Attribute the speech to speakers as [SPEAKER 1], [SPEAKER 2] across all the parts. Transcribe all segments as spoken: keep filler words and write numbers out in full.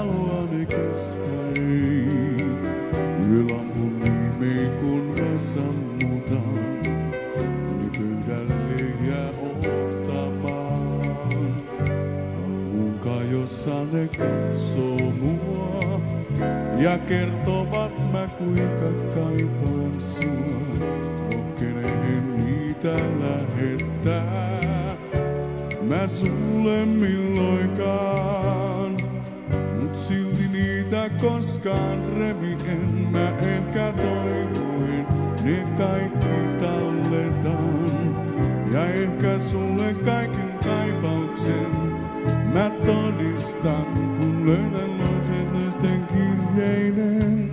[SPEAKER 1] valoani kestäi. Yölampun viimein kun mä sammutan, niin pöydälle jää ottamaan. Aamun kajossa ne katsoo mua ja kertovat mä kuinka kaipaan sua. Rohkenehen niitä lähettää mä sulle milloinkaan, mut silti niitä koskaan revien. Mä ehkä toivoin ne kaikki talletan ja ehkä sulle kaiken kaipauksen mä todistan, kun löydän lauseet naisten kirjeinen.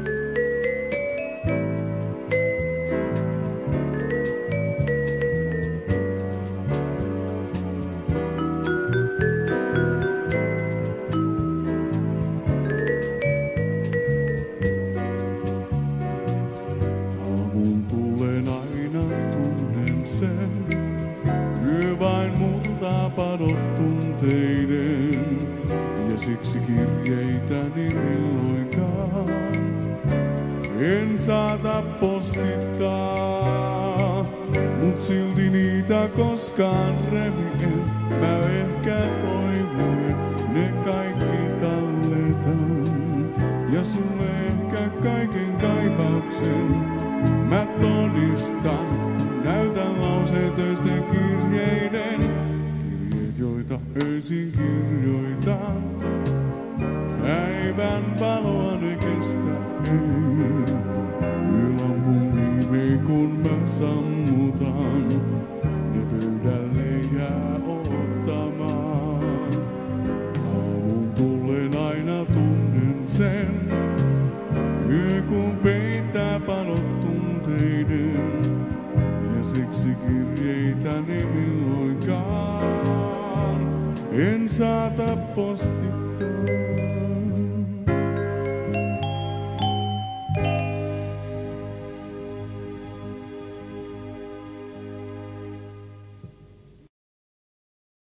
[SPEAKER 1] Aamun tulen aina tunnen sen, yö vain multaa padot tunteiden, ja siksi kirjeitäni milloinkaan en saata postittaa, mut silti niitä koskaan revien. Mä ehkä toivoin ne kaikki talletan ja sulle ehkä kaiken kaipauksen mä todistan, kun näytän lauseet öisten kirjeiden. Kirjeet, joita öisin kirjoitan, päivän valoa ne kestää ei. Yölampun viimein kun mä sammutan, ne pöydälle jää ottamaan. Aamun tullen aina tunnen sen, yö kun peittää palot tunteiden, ja siksi kirjeitäni milloinkaan en saata postia.